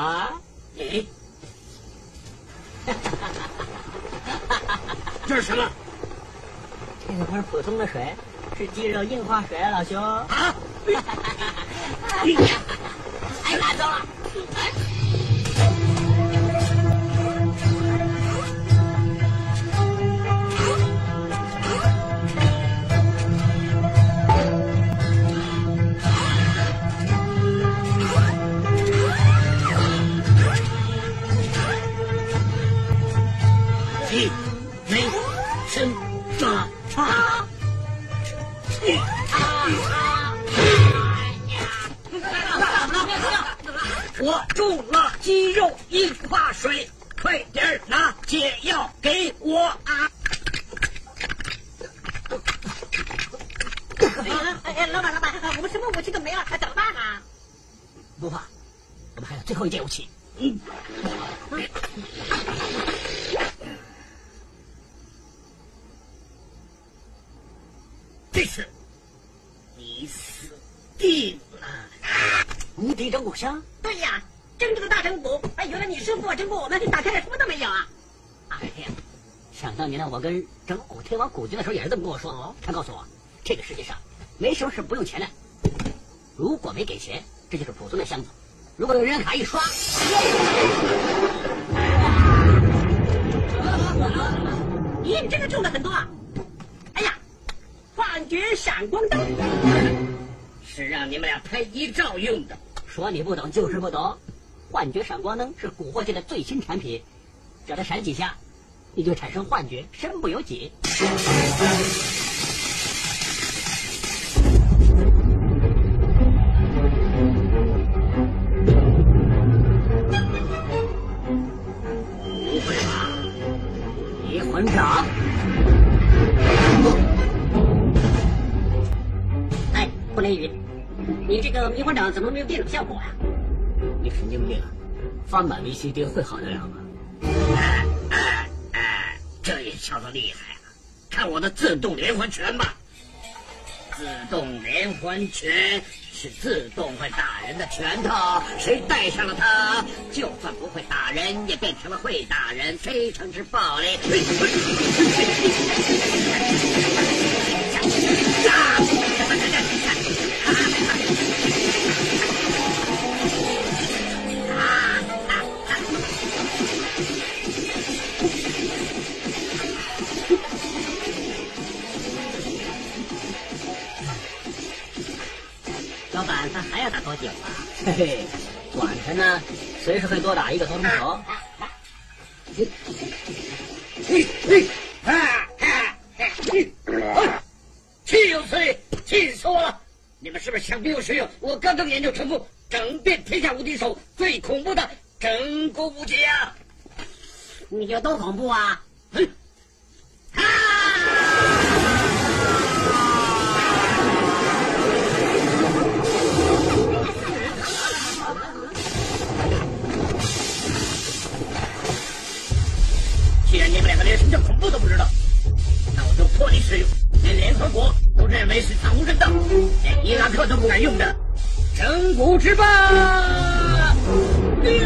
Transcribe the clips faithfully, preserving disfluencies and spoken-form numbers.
啊，你， 这是什么？ 这个不是普通的水，是肌肉硬化水啊，老兄。 啊！ 哎呀，哎，拿走了。 你没什么啊？我中了肌肉硬化水，快点拿解药给我啊！ 哎哎，老板老板，我们什么武器都没了，怎么办啊？ 不怕，我们还有最后一件武器。 嗯。这次你死定了！ 无敌整蛊箱？ 对呀，真正的大整蛊！哎，原来你师傅整蛊我们，打开了什么都没有啊！ 哎呀，想当年呢，我跟整蛊天王古君的时候也是这么跟我说哦。他告诉我，这个世界上没什么是不用钱的。如果没给钱，这就是普通的箱子；如果有人卡一刷， 咦，这个中了很多啊！哎呀，幻觉闪光灯是让你们俩拍遗照用的。 说你不懂就是不懂。幻觉闪光灯是蛊惑界的最新产品，只要它闪几下，你就产生幻觉，身不由己。 不会吧？迷魂掌？ 哎，不雷雨，你这个迷魂掌怎么没有电影效果啊？ 你神经病！ 翻版 V C D 会好得了吗？ 哎哎哎，这也叫做厉害啊！看我的自动连环拳吧！自动连环拳是自动会打人的拳头，谁带上了它，就算不会打人，也变成了会打人，非常之暴力。 老板，他还要打多久啊？嘿嘿，晚上呢，随时会多打一个多钟头。 嘿嘿，啊啊啊！气死你！气死我了！你们是不是想逼我学用我刚刚研究成功整遍天下无敌手最恐怖的整蛊武器啊？ 你有多恐怖啊？ 嗯，啊！既然你们两个连什么叫恐怖都不知道，那我就破例使用连联合国都认为是惨无人道，连伊拉克都不敢用的整蛊之棒！哎呦！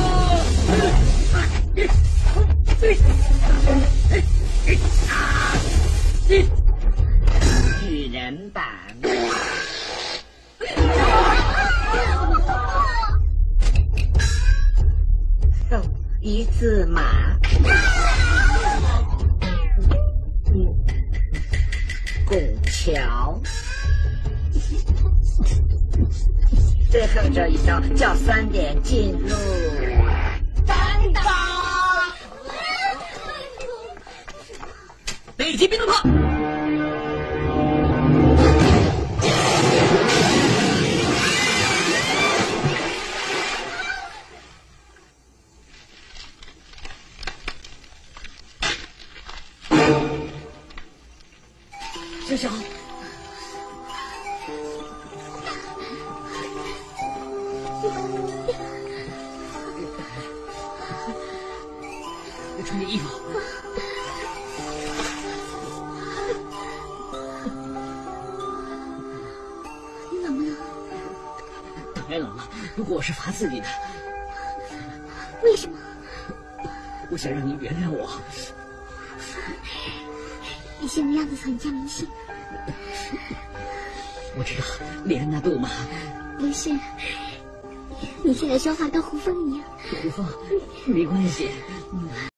巨人版。 手一字马。拱桥，最后这一招叫三点进入。 等等， 北极冰毒炮。 师兄， 穿件衣服。 你冷吗？ 太冷了，如果我是罚自己的。 为什么？ 我想让你原谅我。 你现在样子很像明星。 我知道，李安娜杜嘛。 不是，你现在说话跟胡枫一样。 胡枫，没关系。